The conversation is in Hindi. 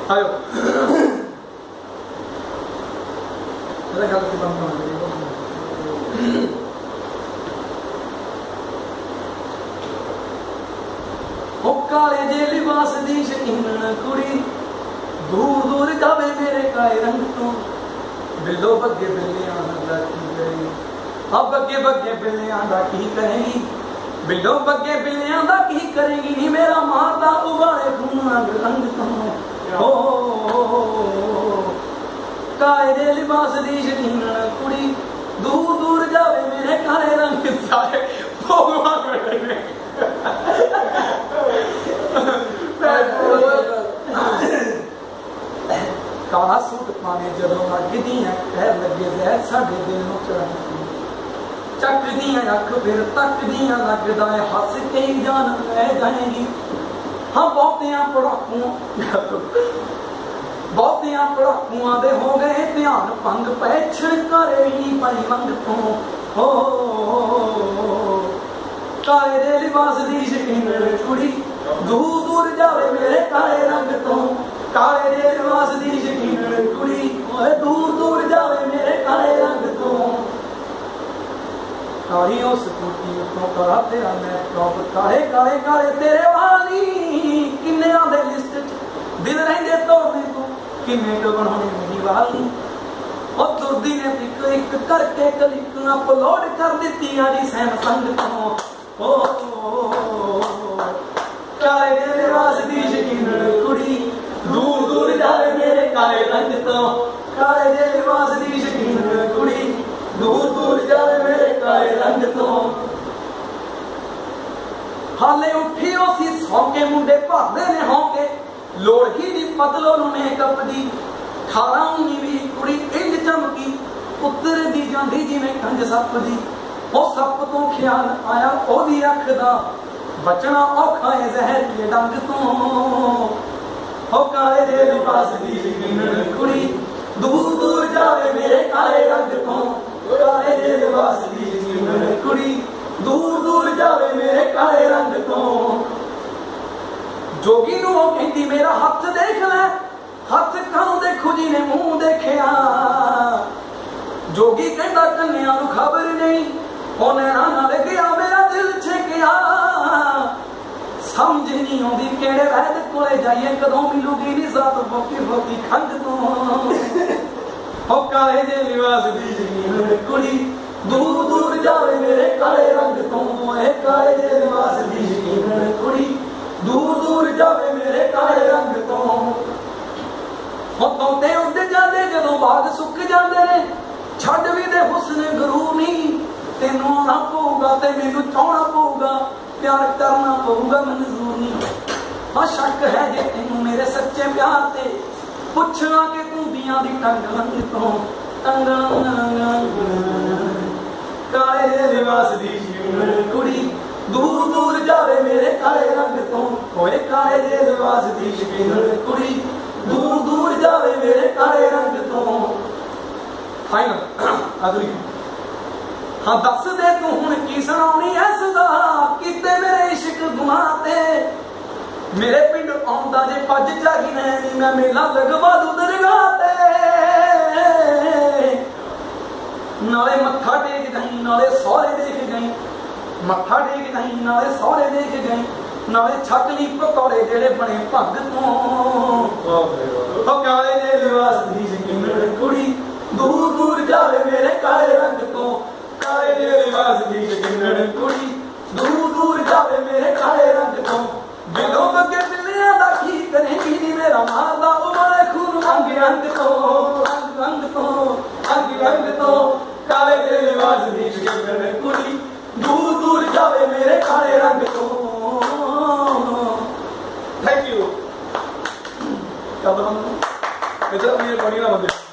आयो मेरा ख्याल से बंद कर ओ काले जे लिबास दी शकीन कुड़ी दूर दूर जावे मेरे काले रंग तो बिल्लो बग्गे बिल्लियां दा की करेगी अब बग्गे बग्गे बिल्लियां दा की करेगी बिल्लो बग्गे बिल्लियां दा की करेगी नी मेरा मारदा उबाले खून रंग तो ओ काले जे लिबास दी शकीन कुड़ी दूर दूर जावे मेरे काले रंग सारे भगवान बैठे काला सूट पाने जदों लगदी है कह लगे जहर साडे दिल नूं चढ़ाई चकदी है अख फिर तकदी है लगदा है हस के जान ले जाएगी हाँ बहुतियां पड़ाकुआं दे हो गए ध्यान भंग पैछड़ करे ही पाई मंग तो हो काले दे लिबास दी शकीन कुड़ी दूर दूर जावे मेरे काले रंग तो काले दे लिबास दी शकीन कुड़ी दूर दूर जावे मेरे काले रंग तो काली उस कुटी तो करा तेरा लैपटॉप काले काले काले तेरे वाली किन्ने आंदे लिस्ट च दिल रहिंदे तोड़ने तो किन्ने क बनाने मेरी वाली और तुरदी ने पिक एक करके क्लिक अपलोड कर दी जी सैमसंग तो काले दे लिबास दी शकीन कुड़ी दूर दूर जावे मेरे काले रंग तो काले दे लिबास दी शकीन कुड़ी दूर दूर जावे मेरे काले रंग तो हाले उठी उसी सौके मुंडे भरदे ने होके लोड़ ही दी पतलो नूं मेकअप दी 18-19 कुड़ी इंज चमकी उतर दी जांदी जिवें कंज सप दी ओ सप तो ख्याल आया ओदी अख दा बचना औखा है जहर के डंग तो ओ काले दे लिबास दी शकीन कुड़ी दूर दूर जावे मेरे काले रंग तो काले दे लिबास दी शकीन कुड़ी दूर दूर जावे मेरे काले रंग तो जोगी नूं कहंदी मेरा हथ देख ले हथ कानू देखो जी ने मुंह देखिया जोगी कहंदा कन्या नूं खबर नहीं ओ नैना नाल गया मेरा दिल छेकिया समझ नहीं आउंदी केड़े वैद कोले जाइए कदों मिलूगी निजात बोकी बोकी खंग तो ओ काले दे लिबास दी शकीन कुड़ी दूर दूर जावे मेरे काले रंग तो ए काले दे लिबास दी शकीन कुड़ी दूर दूर जावे मेरे काले रंग तो होतों ते उड़ जाते जदों बाग सुक जाते ने छड़ भी दे हुस्न गुरू नहीं तेनू आना पऊगा ते मैनू चाहना पऊगा प्यार करना पऊगा मंजूर नहीं हाँ शक है जे तेनू मेरे सच्चे प्यार ते पुछना कि तू दियां दी टंग लंग तो टंग काले दे लिबास दी शकीन कुड़ी दूर दूर जावे मेरे काले रंग तो ओए काले दे लिबास दी शकीन कुड़ी दूर दूर जावे मेरे काले रंग तो फाइनल अगली हाँ दस दे तू हुण की सुनाउणी है सदा किते मेरे इश्क गुमाते मेरे पिंड आउंदा जे पज चाही नैनी मैं मेला लगवा दूं दरगाह ते नाले मत्था टेक जाई नाले सौरे देख गई मत्था टेक जाई नाले सौरे देख गई नाले छकली पकौड़े जेड़े बने भग तो काले दे लिबास दी शकीन कुड़ी दूर दूर जावे मेरे काले रंग तो काले दे लिबास दी शकीन कुड़ी दूर दूर जावे मेरे काले रंग तो बिलों बगे बिल्लियां दा की करेगी नी मेरा मारदा उबाले खून अंग अंग तो अंग अंग तो काले दे लिबास दी शकीन कुड़ी दूर दूर जावे मेरे काले रंग तो थैंक यू क्या बंद इधर मेरे बड़ी ना बंदे